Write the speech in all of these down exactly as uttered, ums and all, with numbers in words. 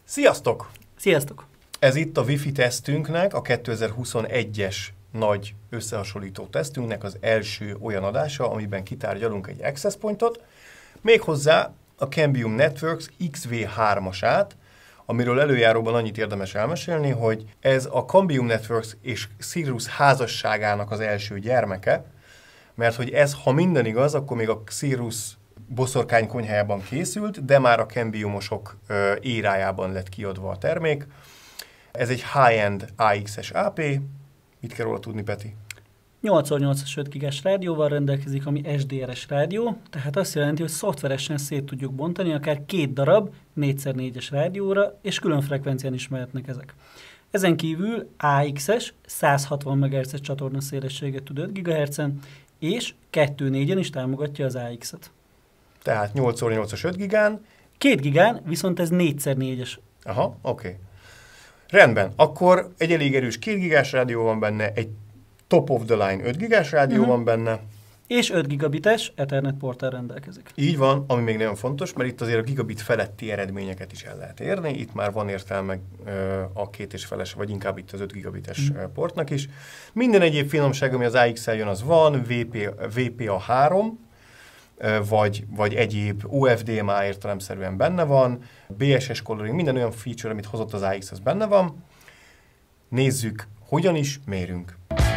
Sziasztok! Sziasztok! Ez itt a Wi-Fi tesztünknek, a kétezer-huszonegyes nagy összehasonlító tesztünknek az első olyan adása, amiben kitárgyalunk egy access pointot, méghozzá a Cambium Networks X V hármasát, amiről előjáróban annyit érdemes elmesélni, hogy ez a Cambium Networks és Cirrus házasságának az első gyermeke, mert hogy ez, ha minden igaz, akkor még a Cirrus boszorkány konyhájában készült, de már a Cambiumosok érájában lett kiadva a termék. Ez egy high-end A X-es á pé. Mit kell róla tudni, Peti? nyolc szor nyolcas öt gigás rádióval rendelkezik, ami S D R S rádió, tehát azt jelenti, hogy szoftveresen szét tudjuk bontani akár két darab négy szer négyes rádióra, és külön frekvencián is mehetnek ezek. Ezen kívül A X-es száz hatvan megahertzes csatorna szélességet tud öt gigahertzen, és kettő négyen is támogatja az A X-et. Tehát nyolc szor nyolcas öt gigán. két gigán, viszont ez négy szer négyes. Aha, oké. Okay. Rendben, akkor egy elég erős két gigás rádió van benne, egy top of the line öt gigás rádió uh-huh. van benne. És öt gigabites Ethernet porttal rendelkezik. Így van, ami még nagyon fontos, mert itt azért a gigabit feletti eredményeket is el lehet érni. Itt már van értelme a két és feles, vagy inkább itt az öt gigabites uh-huh. portnak is. Minden egyéb finomság, ami az A X-el jön, az van, V P A három, vagy, vagy egyéb O F D M A értelemszerűen benne van, B S S coloring, minden olyan feature, amit hozott az A X, az benne van. Nézzük, hogyan is mérünk.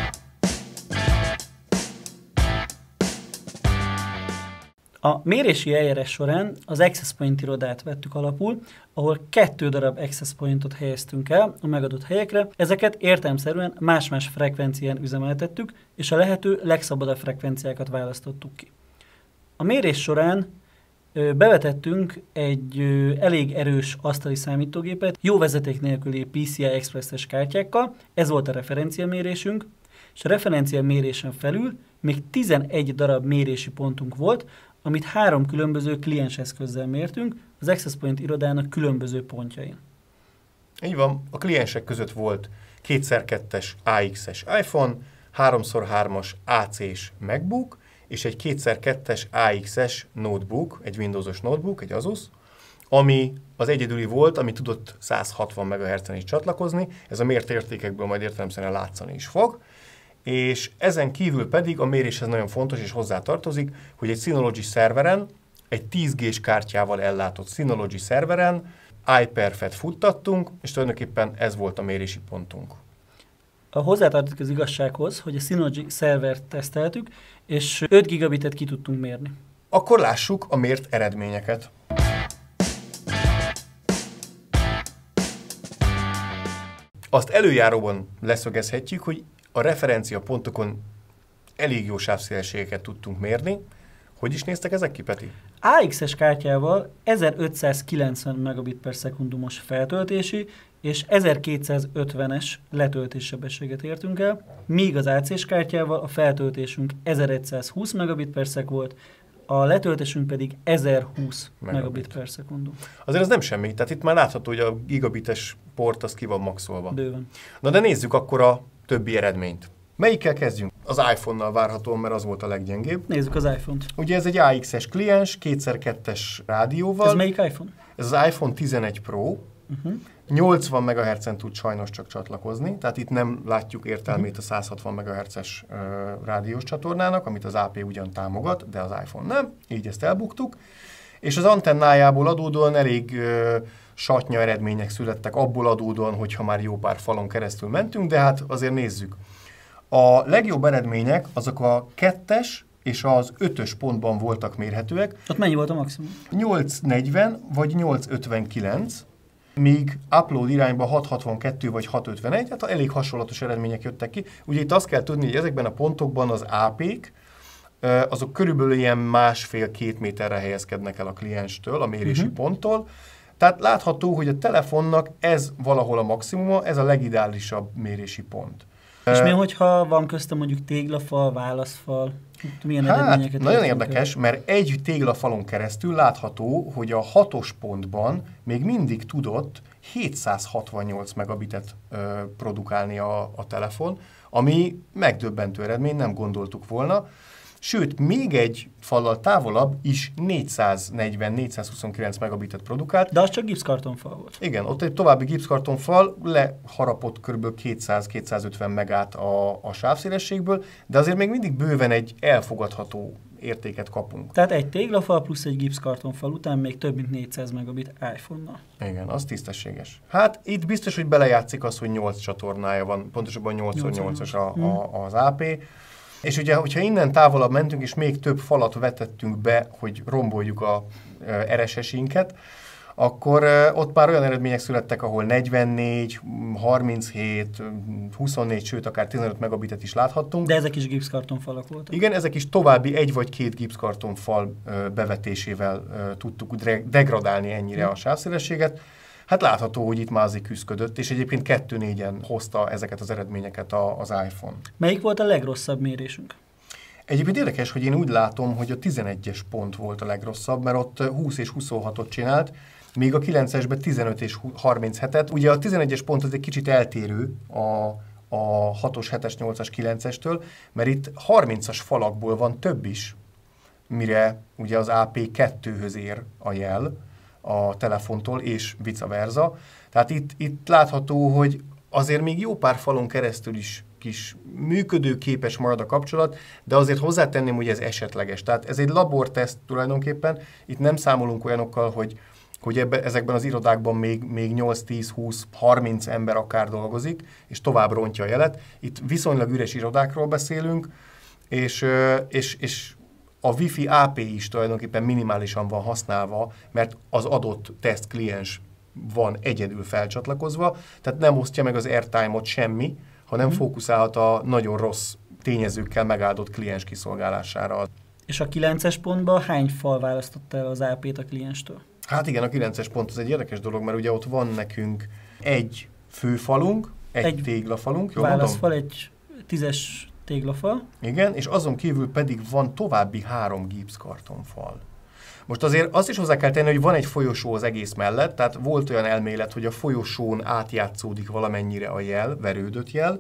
A mérési eljárás során az Access Point irodát vettük alapul, ahol kettő darab Access Pointot helyeztünk el a megadott helyekre. Ezeket értelemszerűen más-más frekvencián üzemeltettük, és a lehető legszabadabb frekvenciákat választottuk ki. A mérés során ö, bevetettünk egy ö, elég erős asztali számítógépet, jó vezeték nélküli P C I Express-es kártyákkal, ez volt a referenciamérésünk, és a referenciamérésen felül még tizenegy darab mérési pontunk volt, amit három különböző klienseszközzel mértünk, az Access Point irodának különböző pontjain. Így van, a kliensek között volt két szer kettes A X-es iPhone, három szor hármas A C-s MacBook, és egy két szer kettes A X-es notebook, egy Windowsos notebook, egy Asus, ami az egyedüli volt, ami tudott száz hatvan megahertzen is csatlakozni, ez a mért értékekből majd értelemszerűen látszani is fog, és ezen kívül pedig a méréshez nagyon fontos és hozzá tartozik, hogy egy Synology szerveren, egy tíz G-s kártyával ellátott Synology szerveren iPerf-et futtattunk, és tulajdonképpen ez volt a mérési pontunk. A hozzátartozik az igazsághoz, hogy a Synology szervert teszteltük, és öt gigabitet ki tudtunk mérni. Akkor lássuk a mért eredményeket. Azt előjáróban leszögezhetjük, hogy a referencia pontokon elég jó sávszélességeket tudtunk mérni. Hogy is néztek ezek ki, Peti? A X-es kártyával ezerötszázkilencven megabit per szekundumos feltöltési és ezerkétszázötvenes letöltés sebességet értünk el, míg az A C-s kártyával a feltöltésünk ezerszázhúsz megabit per szek volt, a letöltésünk pedig ezerhúsz megabit per szekundum. Azért ez nem semmi, tehát itt már látható, hogy a gigabites port az ki van maxolva. Bőven. Na de nézzük akkor a többi eredményt. Melyikkel kezdjünk? Az iPhone-nal várhatóan, mert az volt a leggyengébb. Nézzük az iPhone-t. Ugye ez egy A X-es kliens, két szer kettes rádióval. Ez melyik iPhone? Ez az iPhone tizenegy Pro. Uh-huh. nyolcvan megahertzen tud sajnos csak csatlakozni, tehát itt nem látjuk értelmét uh-huh. a száz hatvan megahertzes uh, rádiós csatornának, amit az á pé ugyan támogat, de az iPhone nem, így ezt elbuktuk. És az antennájából adódóan elég uh, satnya eredmények születtek, abból adódóan, hogyha már jó pár falon keresztül mentünk, de hát azért nézzük. A legjobb eredmények azok a kettes és az ötös pontban voltak mérhetőek. Ott mennyi volt a maximum? nyolcszáznegyven vagy nyolcszázötvenkilenc, míg upload irányba hatszázhatvankettő vagy hatszázötvenegy, hát elég hasonlatos eredmények jöttek ki. Ugye itt azt kell tudni, hogy ezekben a pontokban az á pék, azok körülbelül ilyen másfél-két méterre helyezkednek el a klienstől, a mérési uh-huh. ponttól. Tehát látható, hogy a telefonnak ez valahol a maximuma, ez a legideálisabb mérési pont. És mi, hogyha van köztem mondjuk téglafal, válaszfal? Milyen hát, eredményeket nagyon érdekes, el? Mert egy téglafalon keresztül látható, hogy a hatos pontban még mindig tudott hétszázhatvannyolc megabitet ö, produkálni a, a telefon, ami megdöbbentő eredmény, nem gondoltuk volna. Sőt, még egy fallal távolabb is négyszáznegyven-négyszázhuszonkilenc megabitet produkált. De az csak gipszkartonfal volt. Igen, ott egy további gipszkartonfal leharapott kb. kétszáz-kétszázötven megát a, a sávszélességből, de azért még mindig bőven egy elfogadható értéket kapunk. Tehát egy téglafal plusz egy gipszkartonfal után még több mint négyszáz megabit iPhone-nal. Igen, az tisztességes. Hát itt biztos, hogy belejátszik az, hogy nyolc csatornája van, pontosabban nyolc szor nyolcas a, a, az á pé. És ugye, hogyha innen távolabb mentünk, és még több falat vetettünk be, hogy romboljuk a er es es-inket, akkor ott már olyan eredmények születtek, ahol negyvennégy, harminchét, huszonnégy, sőt akár tizenöt megabitet is láthattunk. De ezek is gipszkartonfalak voltak. Igen, ezek is további egy vagy két gipszkartonfal bevetésével tudtuk degradálni ennyire a sávszélességet. Hát látható, hogy itt már azért küzdködött, és egyébként kettő négyen hozta ezeket az eredményeket az iPhone. Melyik volt a legrosszabb mérésünk? Egyébként érdekes, hogy én úgy látom, hogy a tizenegyes pont volt a legrosszabb, mert ott húsz és huszonhatot csinált, míg a kilencesben tizenöt és harminchetet. Ugye a tizenegyes pont az egy kicsit eltérő a, a hatos, hetes, nyolcas, kilencestől, mert itt harmincas falakból van több is, mire ugye az á pé kettőhöz ér a jel a telefontól, és vice versa. Tehát itt, itt látható, hogy azért még jó pár falon keresztül is kis működőképes marad a kapcsolat, de azért hozzátenném, hogy ez esetleges. Tehát ez egy laborteszt tulajdonképpen, itt nem számolunk olyanokkal, hogy, hogy ebbe, ezekben az irodákban még, még nyolc, tíz, húsz, harminc ember akár dolgozik, és tovább rontja a jelet. Itt viszonylag üres irodákról beszélünk, és, és, és a Wi-Fi á pé is tulajdonképpen minimálisan van használva, mert az adott teszt kliens van egyedül felcsatlakozva, tehát nem osztja meg az airtime-ot semmi, hanem hmm. fókuszálhat a nagyon rossz tényezőkkel megáldott kliens kiszolgálására. És a kilences pontban hány fal választotta el az á pét a klienstől? Hát igen, a kilences pont az egy érdekes dolog, mert ugye ott van nekünk egy főfalunk, egy, egy téglafalunk, jól válaszfal, mondom? Egy tízes téglafal. Igen, és azon kívül pedig van további három gipszkartonfal. Most azért azt is hozzá kell tenni, hogy van egy folyosó az egész mellett, tehát volt olyan elmélet, hogy a folyosón átjátszódik valamennyire a jel, verődött jel,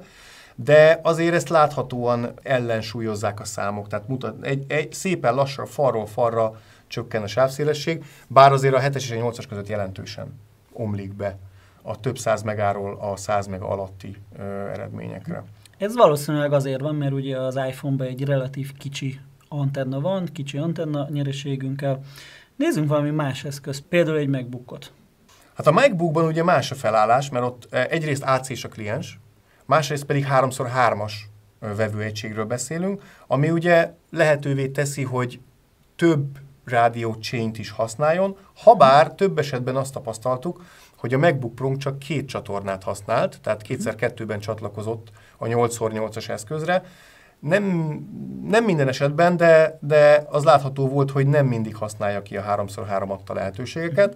de azért ezt láthatóan ellensúlyozzák a számok, tehát mutat, egy, egy szépen lassan falról falra csökken a sávszélesség, bár azért a hetes és a nyolcas között jelentősen omlik be a több száz megáról a száz mega alatti ö, eredményekre. Ez valószínűleg azért van, mert ugye az iPhone-ban egy relatív kicsi antenna van, kicsi antenna nyereségünkkel. Nézzünk valami más eszközt, például egy MacBookot. Hát a MacBookban ugye más a felállás, mert ott egyrészt á cés a kliens, másrészt pedig három szor hármas vevőegységről beszélünk, ami ugye lehetővé teszi, hogy több rádió chain-t is használjon, habár több esetben azt tapasztaltuk, hogy a MacBook Pro csak két csatornát használt, tehát kétszer kettőben csatlakozott a nyolc szor nyolcas eszközre. Nem, nem minden esetben, de, de az látható volt, hogy nem mindig használja ki a három szor három adta lehetőségeket.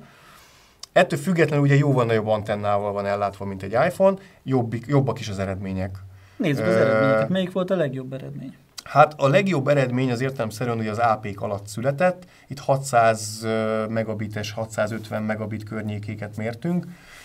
Ettől függetlenül ugye jóval nagyobb antennával van ellátva, mint egy iPhone, jobbik, jobbak is az eredmények. Nézzük az eredményeket. Melyik volt a legjobb eredmény? Hát a legjobb eredmény az értelemszerűen, hogy az á pék alatt született. Itt hatszáz megabites, hatszázötven megabit környékéket mértünk.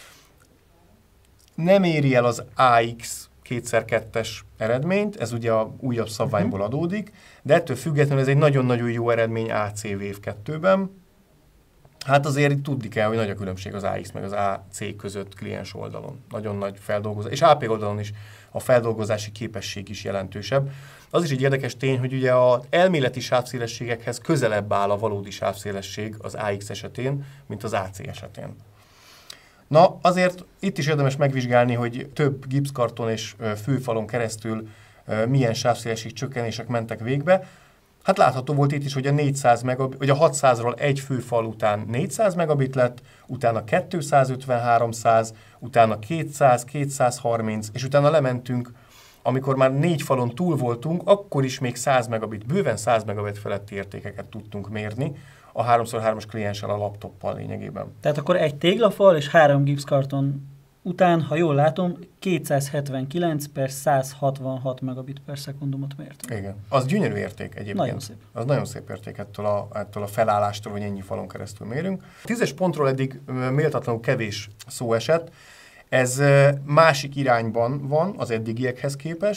Nem éri el az á iksz kétszer kettes eredményt, ez ugye a újabb szabványból adódik, de ettől függetlenül ez egy nagyon-nagyon jó eredmény á cé Wave kettőben. Hát azért itt tudni kell, hogy nagy a különbség az á iksz meg az á cé között kliens oldalon. Nagyon nagy feldolgozás, és á pé oldalon is a feldolgozási képesség is jelentősebb. Az is egy érdekes tény, hogy ugye az elméleti sávszélességekhez közelebb áll a valódi sávszélesség az á iksz esetén, mint az á cé esetén. Na, azért itt is érdemes megvizsgálni, hogy több gipszkarton és főfalon keresztül milyen sávszélesség csökkenések mentek végbe. Hát látható volt itt is, hogy a négyszáz megabit, vagy a hatszázról egy főfal után négyszáz megabit lett, utána kétszázötven háromszáz, utána kétszáz, kétszázharminc, és utána lementünk, amikor már négy falon túl voltunk, akkor is még száz megabit, bőven száz megabit feletti értékeket tudtunk mérni a három szor hármas klienssel, a laptoppal lényegében. Tehát akkor egy téglafal és három gipszkarton után, ha jól látom, kétszázhetvenkilenc per száz hatvanhat megabit per szekundumot mért. Igen. Az gyönyörű érték egyébként. Nagyon szép. Az nagyon szép érték ettől a, ettől a felállástól, hogy ennyi falon keresztül mérünk. A tízes pontról eddig méltatlanul kevés szó esett. Ez másik irányban van az eddigiekhez képest,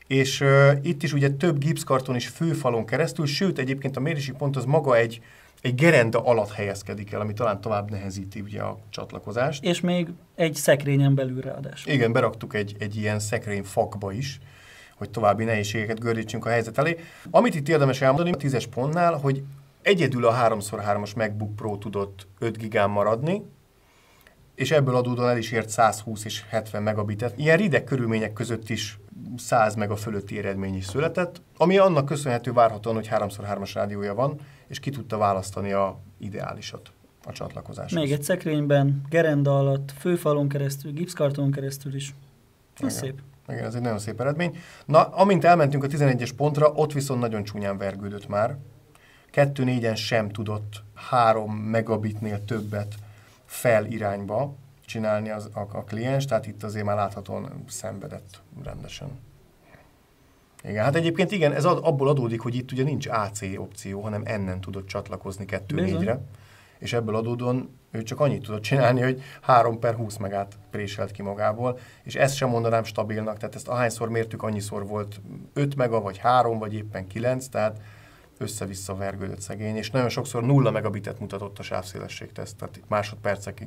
és uh, itt is ugye több gipszkarton is főfalon keresztül, sőt egyébként a mérési pont az maga egy, egy gerenda alatt helyezkedik el, ami talán tovább nehezíti ugye a csatlakozást. És még egy szekrényen belül ráadásul. Igen, beraktuk egy, egy ilyen szekrény fakba is, hogy további nehézségeket gördítsünk a helyzet elé. Amit itt érdemes elmondani a tízes pontnál, hogy egyedül a három szor hármas MacBook Pro tudott öt gigán maradni, és ebből adódóan el is ért százhúsz és hetven megabitet. Ilyen rideg körülmények között is száz mega fölötti eredmény is született, ami annak köszönhető várhatóan, hogy három szor hármas rádiója van, és ki tudta választani a ideálisat a csatlakozáshoz. Még egy szekrényben, gerenda alatt, főfalon keresztül, gipszkarton keresztül is. Ez szép. Igen, ez egy nagyon szép eredmény. Na, amint elmentünk a tizenegyes pontra, ott viszont nagyon csúnyán vergődött már. kettő négyen sem tudott három megabitnél többet fel irányba csinálni az, a, a kliens, tehát itt azért már láthatóan szenvedett rendesen. Igen, hát egyébként igen, ez abból adódik, hogy itt ugye nincs á cé opció, hanem ennen tudott csatlakozni kettő négyre, és ebből adódóan ő csak annyit tudott csinálni, hogy három per húsz megát préselt ki magából, és ezt sem mondanám stabilnak, tehát ezt ahányszor mértük, annyiszor volt öt mega, vagy három, vagy éppen kilenc, tehát össze-vissza vergődött szegény, és nagyon sokszor nulla megabitet mutatott a sávszélességteszt, tehát másodpercekig.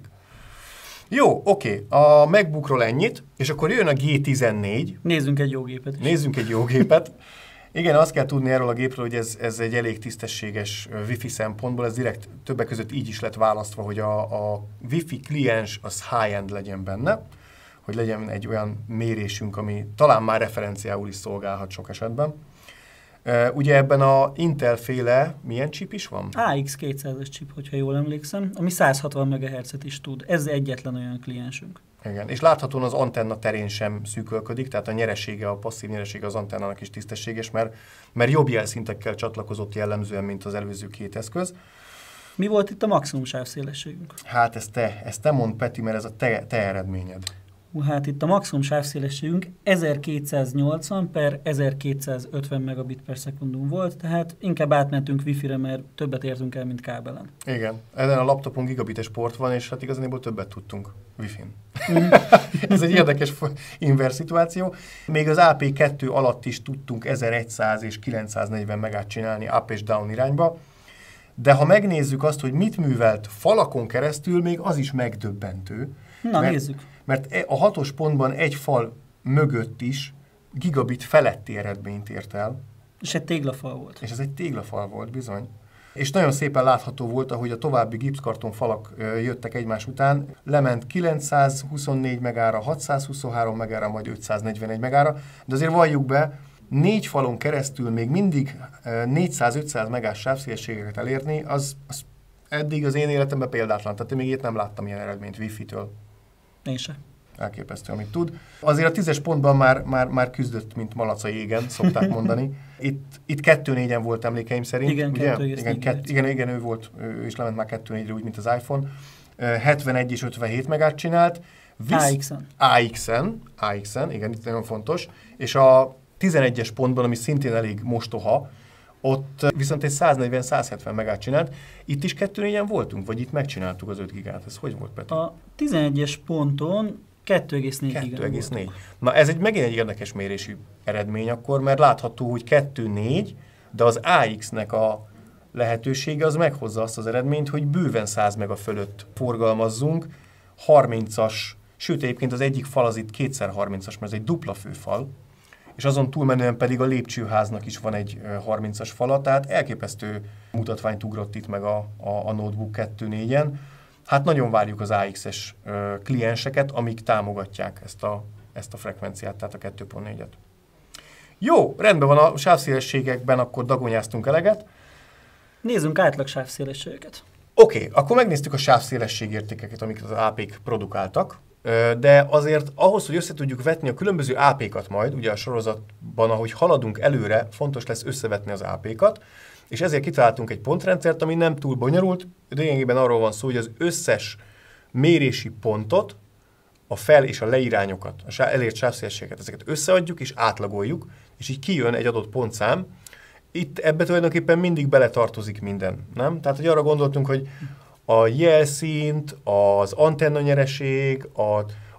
Jó, oké, a MacBookról ennyit, és akkor jön a gé tizennégy. Nézzünk egy jó gépet is. Nézzünk egy jó gépet. Igen, azt kell tudni erről a gépről, hogy ez, ez egy elég tisztességes Wi-Fi szempontból, ez direkt többek között így is lett választva, hogy a, a Wi-Fi kliens az high-end legyen benne, hogy legyen egy olyan mérésünk, ami talán már referenciául is szolgálhat sok esetben. Uh, ugye ebben a Intel-féle milyen chip is van? á iksz kétszázas chip, hogyha jól emlékszem, ami száz hatvan megahertzet is tud. Ez egyetlen olyan kliensünk. Igen, és láthatóan az antenna terén sem szűkölködik, tehát a nyeresége, a passzív nyeresége az antennának is tisztességes, mert, mert jobb jelszintekkel csatlakozott jellemzően, mint az előző két eszköz. Mi volt itt a maximum sávszélességünk? Hát ezt te, ezt te mondd, Peti, mert ez a te, te eredményed. Hát itt a maximum sávszélességünk ezerkétszáznyolcvan per ezerkétszázötven megabit per szekundum volt, tehát inkább átmentünk Wi-Fi-re, mert többet értünk el, mint kábelen. Igen, ezen a laptopon gigabites port van, és hát igazából többet tudtunk Wi-Fi-n. Mm. Ez egy érdekes inverse szituáció. Még az á pé kettő alatt is tudtunk ezerszáz és kilencszáznegyven megát csinálni up és down irányba, de ha megnézzük azt, hogy mit művelt falakon keresztül, még az is megdöbbentő. Na, mert, nézzük. Mert a hatos pontban egy fal mögött is gigabit feletti eredményt ért el. És egy téglafal volt. És ez egy téglafal volt, bizony. És nagyon szépen látható volt, ahogy a további gipszkarton falak jöttek egymás után, lement kilencszázhuszonnégy megára, hatszázhuszonhárom megára, majd ötszáznegyvenegy megára, de azért valljuk be, négy falon keresztül még mindig négyszáz-ötszáz megás sávszélességeket elérni, az, az eddig az én életemben példátlan. Tehát én még ilyet nem láttam ilyen eredményt Wi-Fi-től. Én se. Elképesztő, amit tud. Azért a tízes pontban már, már, már küzdött, mint malac a jégen, szokták mondani. Itt, itt kettő négyen volt emlékeim szerint. Igen, ugye? kettő igen, kett, igen, igen, ő volt, ő is lement már kettő négyre, úgy, mint az iPhone. hetvenegy és ötvenhét megát csinált. Visz... á iksz-en. á iksz-en, á iksz-en, igen, itt nagyon fontos. És a tizenegyes pontban, ami szintén elég mostoha, ott viszont egy száznegyven-százhetven megát csinált. Itt is kettő négyen voltunk, vagy itt megcsináltuk az öt gigát? Ez hogy volt, Peti? A tizenegyes ponton kettő egész négy kettő egész négy. Na ez egy megint egy érdekes mérési eredmény akkor, mert látható, hogy kettő négy, de az á iksz-nek a lehetősége az meghozza azt az eredményt, hogy bőven száz mega fölött forgalmazzunk, harmincas, sőt egyébként az egyik fal az itt kétszer harmincas, mert ez egy dupla főfal, és azon túlmenően pedig a lépcsőháznak is van egy harmincas fala, tehát elképesztő mutatványt ugrott itt meg a, a, a Notebook kettő négyen. Hát nagyon várjuk az á iksz-es ö, klienseket, amik támogatják ezt a, ezt a frekvenciát, tehát a kettő pont négyet. Jó, rendben van, a sávszélességekben akkor dagonyáztunk eleget. Nézzünk átlag sávszélességeket. Oké, okay, akkor megnéztük a sávszélesség értékeket, amiket az á pék produkáltak. De azért ahhoz, hogy össze tudjuk vetni a különböző á pékat majd, ugye a sorozatban, ahogy haladunk előre, fontos lesz összevetni az á pékat, és ezért kitaláltunk egy pontrendszert, ami nem túl bonyolult, de lényegében arról van szó, hogy az összes mérési pontot, a fel- és a leirányokat, a elért sávszélességeket, ezeket összeadjuk és átlagoljuk, és így kijön egy adott pontszám. Itt ebbe tulajdonképpen mindig beletartozik minden, nem? Tehát, hogy arra gondoltunk, hogy a jelszint, az antenna nyereség, a,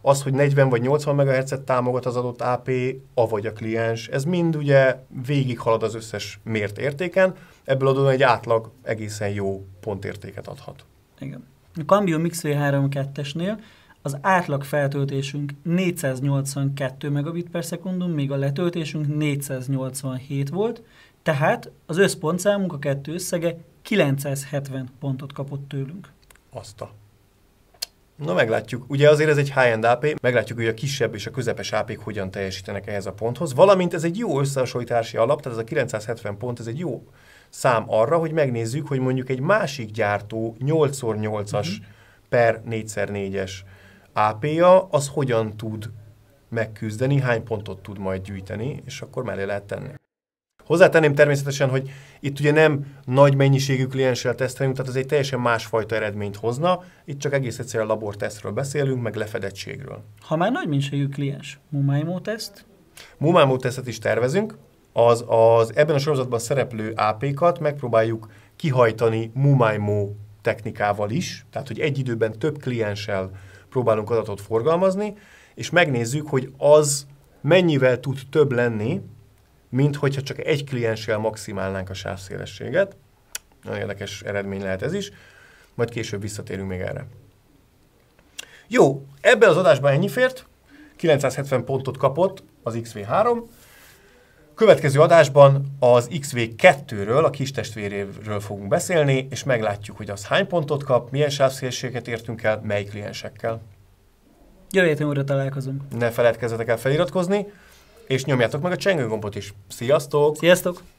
az, hogy negyven vagy nyolcvan megahertzet támogat az adott á pé, avagy a kliens, ez mind ugye végighalad az összes mért értéken, ebből adódóan egy átlag egészen jó pontértéket adhat. Igen. A Cambium X V három kettesnél az átlag feltöltésünk négyszáznyolcvankettő megabit per szekundum, míg a letöltésünk négyszáznyolcvanhét volt, tehát az összpontszámunk, a kettő összege kilencszázhetven pontot kapott tőlünk. Azt a... Na meglátjuk. Ugye azért ez egy high-end á pé, meglátjuk, hogy a kisebb és a közepes á pék hogyan teljesítenek ehhez a ponthoz, valamint ez egy jó összehasonlítási alap, tehát ez a kilencszázhetven pont, ez egy jó szám arra, hogy megnézzük, hogy mondjuk egy másik gyártó nyolc szor nyolcas uh-huh. per négy szer négyes á pé-ja, az hogyan tud megküzdeni, hány pontot tud majd gyűjteni, és akkor mellé lehet tenni. Hozzátenném természetesen, hogy itt ugye nem nagy mennyiségű klienssel tesztelünk, tehát ez egy teljesen másfajta eredményt hozna, itt csak egész egyszerűen labortesztről beszélünk, meg lefedettségről. Ha már nagy mennyiségű kliens, Mumaimo teszt? Mumaimo tesztet is tervezünk, az, az ebben a sorozatban szereplő á pékat megpróbáljuk kihajtani Mumaimo technikával is, tehát hogy egy időben több klienssel próbálunk adatot forgalmazni, és megnézzük, hogy az mennyivel tud több lenni, mint hogyha csak egy klienssel maximálnánk a sávszélességet. Nagyon érdekes eredmény lehet ez is, majd később visszatérünk még erre. Jó, ebben az adásban ennyi fért, kilencszázhetven pontot kapott az X V három. Következő adásban az X V kettőről, a kis testvéréről fogunk beszélni, és meglátjuk, hogy az hány pontot kap, milyen sávszélességet értünk el, mely kliensekkel. Jövő héten újra találkozunk. Ne feledkezzetek el feliratkozni, és nyomjátok meg a csengőgombot is. Sziasztok! Sziasztok!